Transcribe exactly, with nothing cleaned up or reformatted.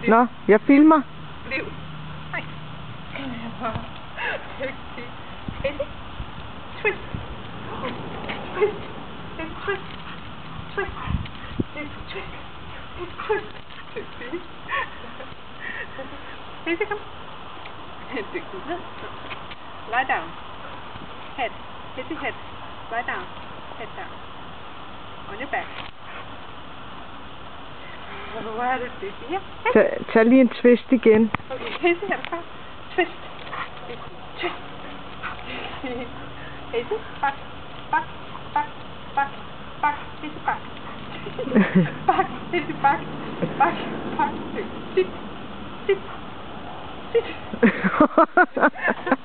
Nå, jeg filmer. Bliv. Nej. Dygtig. Eddie. Twist. Twist. It's twist. Twist. It's twist. It's twist. Dygtig. Eddie, kom. Dygtig. Lie down. Head. Hit your head. Lie down. Head down. On your back. Hvor er det dygtig. Ja. Tag, tag lige en twist igen. Okay, Hazy, er du klar? Twist. Twist. Hazy, back. Back. Back. Back. Back. Hazy, back. Back. Hazy, back. Back. Back. Sit. Sit. Sit.